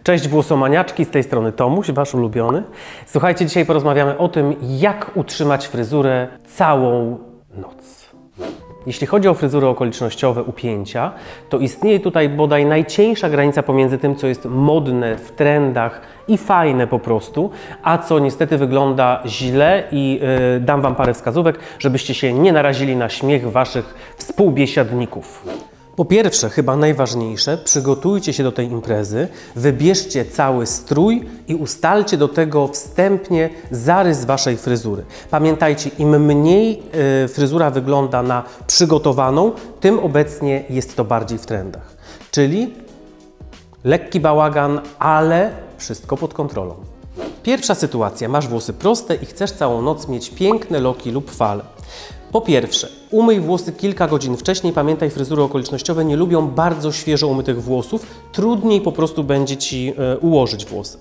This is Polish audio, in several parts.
Cześć włosomaniaczki, z tej strony Tomuś, wasz ulubiony. Słuchajcie, dzisiaj porozmawiamy o tym, jak utrzymać fryzurę całą noc. Jeśli chodzi o fryzury okolicznościowe, upięcia, to istnieje tutaj bodaj najcieńsza granica pomiędzy tym, co jest modne, w trendach i fajne po prostu, a co niestety wygląda źle i dam wam parę wskazówek, żebyście się nie narazili na śmiech waszych współbiesiadników. Po pierwsze, chyba najważniejsze, przygotujcie się do tej imprezy, wybierzcie cały strój i ustalcie do tego wstępnie zarys waszej fryzury. Pamiętajcie, im mniej fryzura wygląda na przygotowaną, tym obecnie jest to bardziej w trendach. Czyli lekki bałagan, ale wszystko pod kontrolą. Pierwsza sytuacja, masz włosy proste i chcesz całą noc mieć piękne loki lub fale. Po pierwsze, umyj włosy kilka godzin wcześniej. Pamiętaj, fryzury okolicznościowe nie lubią bardzo świeżo umytych włosów. Trudniej po prostu będzie Ci ułożyć włosy.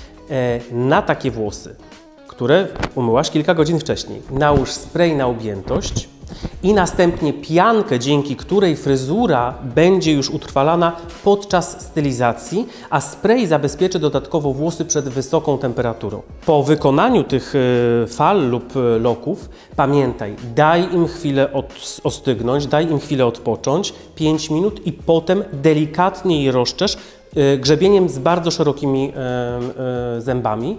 Na takie włosy, które umyłaś kilka godzin wcześniej, nałóż spray na objętość i następnie piankę, dzięki której fryzura będzie już utrwalana podczas stylizacji, a spray zabezpieczy dodatkowo włosy przed wysoką temperaturą. Po wykonaniu tych fal lub loków pamiętaj, daj im chwilę ostygnąć, daj im chwilę odpocząć, 5 minut i potem delikatnie je rozczesz grzebieniem z bardzo szerokimi zębami.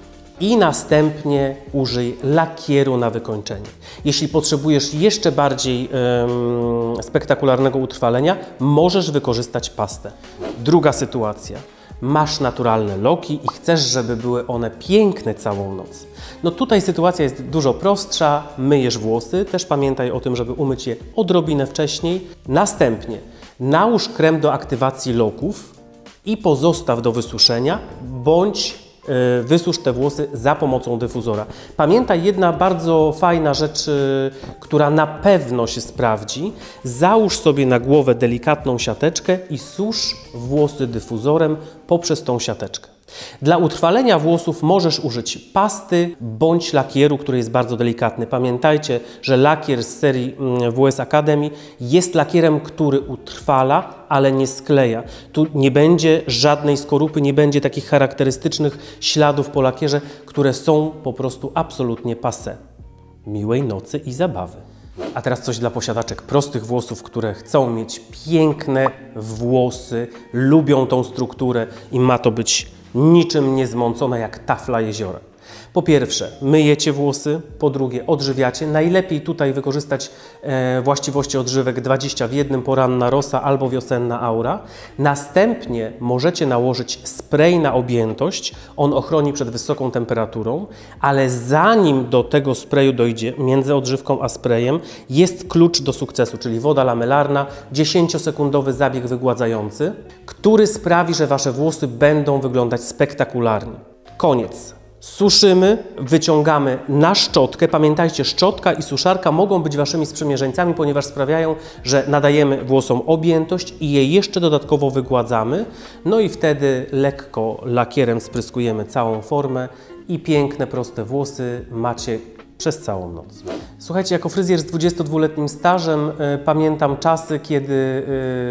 I następnie użyj lakieru na wykończenie. Jeśli potrzebujesz jeszcze bardziej spektakularnego utrwalenia, możesz wykorzystać pastę. Druga sytuacja. Masz naturalne loki i chcesz, żeby były one piękne całą noc. No tutaj sytuacja jest dużo prostsza. Myjesz włosy, też pamiętaj o tym, żeby umyć je odrobinę wcześniej. Następnie nałóż krem do aktywacji loków i pozostaw do wysuszenia, bądź wysusz te włosy za pomocą dyfuzora. Pamiętaj, jedna bardzo fajna rzecz, która na pewno się sprawdzi. Załóż sobie na głowę delikatną siateczkę i susz włosy dyfuzorem poprzez tą siateczkę. Dla utrwalenia włosów możesz użyć pasty bądź lakieru, który jest bardzo delikatny. Pamiętajcie, że lakier z serii WS Academy jest lakierem, który utrwala, ale nie skleja. Tu nie będzie żadnej skorupy, nie będzie takich charakterystycznych śladów po lakierze, które są po prostu absolutnie passé. Miłej nocy i zabawy. A teraz coś dla posiadaczek prostych włosów, które chcą mieć piękne włosy, lubią tą strukturę i ma to być niczym niezmącone jak tafla jeziora. Po pierwsze, myjecie włosy, po drugie, odżywiacie. Najlepiej tutaj wykorzystać właściwości odżywek 20 w 1, poranna rosa albo wiosenna aura. Następnie możecie nałożyć spray na objętość. On ochroni przed wysoką temperaturą, ale zanim do tego sprayu dojdzie, między odżywką a sprayem, jest klucz do sukcesu, czyli woda lamelarna, 10-sekundowy zabieg wygładzający, który sprawi, że wasze włosy będą wyglądać spektakularnie. Koniec. Suszymy, wyciągamy na szczotkę. Pamiętajcie, szczotka i suszarka mogą być waszymi sprzymierzeńcami, ponieważ sprawiają, że nadajemy włosom objętość i je jeszcze dodatkowo wygładzamy. No i wtedy lekko lakierem spryskujemy całą formę i piękne, proste włosy macie przez całą noc. Słuchajcie, jako fryzjer z 22-letnim stażem pamiętam czasy, kiedy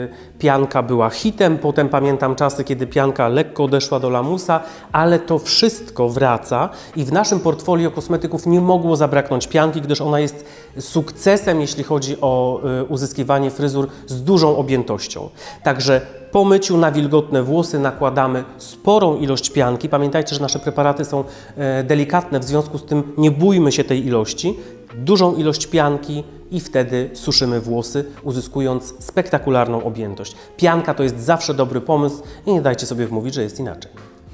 pianka była hitem, potem pamiętam czasy, kiedy pianka lekko odeszła do lamusa, ale to wszystko wraca i w naszym portfolio kosmetyków nie mogło zabraknąć pianki, gdyż ona jest sukcesem, jeśli chodzi o uzyskiwanie fryzur z dużą objętością. Także po myciu na wilgotne włosy nakładamy sporą ilość pianki. Pamiętajcie, że nasze preparaty są delikatne, w związku z tym nie bójmy się tej ilości. Dużą ilość pianki i wtedy suszymy włosy, uzyskując spektakularną objętość. Pianka to jest zawsze dobry pomysł i nie dajcie sobie wmówić, że jest inaczej.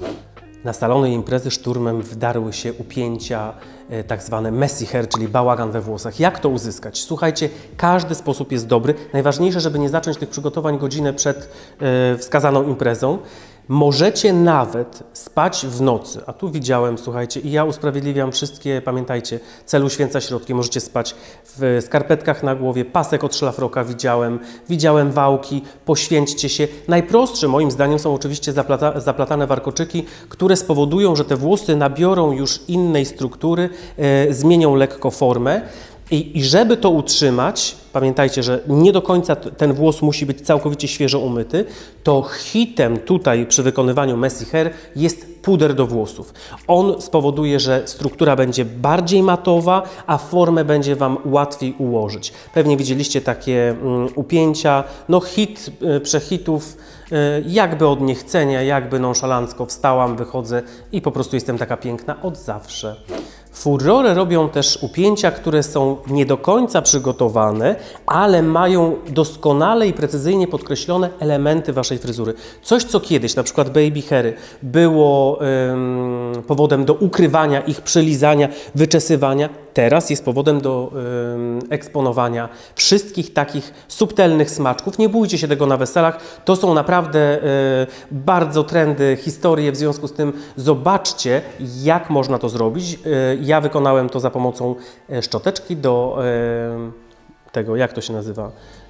Na salony imprezy szturmem wdarły się upięcia, tak zwane messy hair, czyli bałagan we włosach. Jak to uzyskać? Słuchajcie, każdy sposób jest dobry. Najważniejsze, żeby nie zacząć tych przygotowań godzinę przed wskazaną imprezą. Możecie nawet spać w nocy, a tu widziałem, słuchajcie, i ja usprawiedliwiam wszystkie, pamiętajcie, cel uświęca środki. Możecie spać w skarpetkach na głowie, pasek od szlafroka widziałem wałki, poświęćcie się. Najprostsze moim zdaniem są oczywiście zaplatane warkoczyki, które spowodują, że te włosy nabiorą już innej struktury, zmienią lekko formę. I żeby to utrzymać, pamiętajcie, że nie do końca ten włos musi być całkowicie świeżo umyty, to hitem tutaj przy wykonywaniu messy hair jest puder do włosów. On spowoduje, że struktura będzie bardziej matowa, a formę będzie Wam łatwiej ułożyć. Pewnie widzieliście takie upięcia, no hit przehitów, jakby od niechcenia, jakby nonszalancko wstałam, wychodzę i po prostu jestem taka piękna od zawsze. Furorę robią też upięcia, które są nie do końca przygotowane, ale mają doskonale i precyzyjnie podkreślone elementy Waszej fryzury. Coś, co kiedyś, na przykład baby hairy, było powodem do ukrywania ich, przylizania, wyczesywania, teraz jest powodem do eksponowania wszystkich takich subtelnych smaczków. Nie bójcie się tego na weselach, to są naprawdę bardzo trendy, historie, w związku z tym zobaczcie, jak można to zrobić. Ja wykonałem to za pomocą szczoteczki do tego, jak to się nazywa,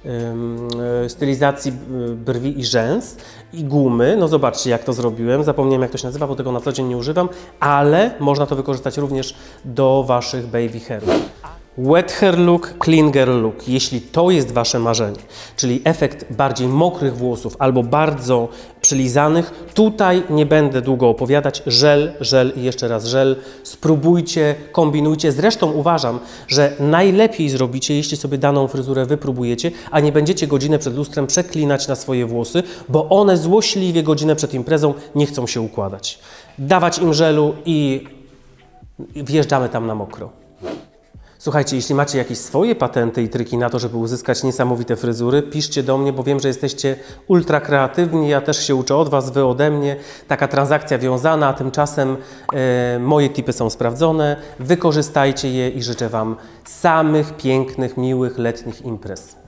stylizacji brwi i rzęs i gumy. No zobaczcie, jak to zrobiłem. Zapomniałem, jak to się nazywa, bo tego na co dzień nie używam, ale można to wykorzystać również do Waszych baby hairów. Wet hair look, clean girl look. Jeśli to jest Wasze marzenie, czyli efekt bardziej mokrych włosów albo bardzo przylizanych, tutaj nie będę długo opowiadać. Żel, żel i jeszcze raz żel. Spróbujcie, kombinujcie. Zresztą uważam, że najlepiej zrobicie, jeśli sobie daną fryzurę wypróbujecie, a nie będziecie godzinę przed lustrem przeklinać na swoje włosy, bo one złośliwie godzinę przed imprezą nie chcą się układać. Dawać im żelu i wjeżdżamy tam na mokro. Słuchajcie, jeśli macie jakieś swoje patenty i triki na to, żeby uzyskać niesamowite fryzury, piszcie do mnie, bo wiem, że jesteście ultra kreatywni, ja też się uczę od Was, Wy ode mnie. Taka transakcja wiązana, a tymczasem moje tipy są sprawdzone, wykorzystajcie je i życzę Wam samych pięknych, miłych, letnich imprez.